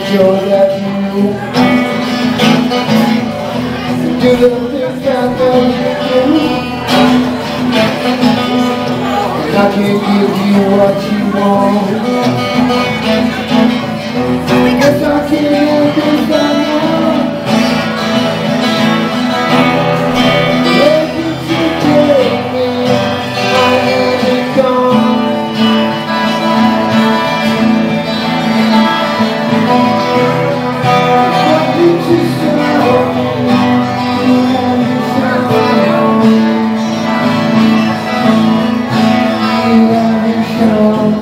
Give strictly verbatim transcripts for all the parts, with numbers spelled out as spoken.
sure that you do the things that I do. And I can't give you what you want. Yes, I can't think I know. Everything you gave me, I had it gone. What did you show me? You had me shown. You had me shown.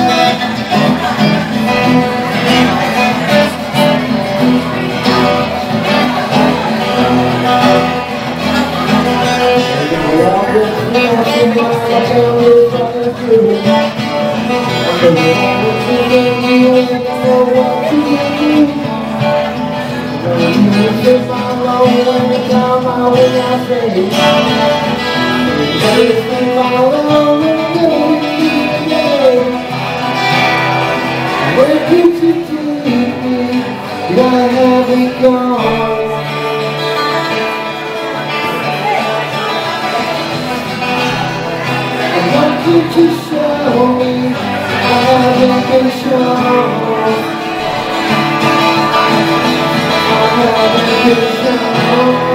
Where did you take me? Did I have it gone? What did you show me? I haven't been shown. I haven't been shown.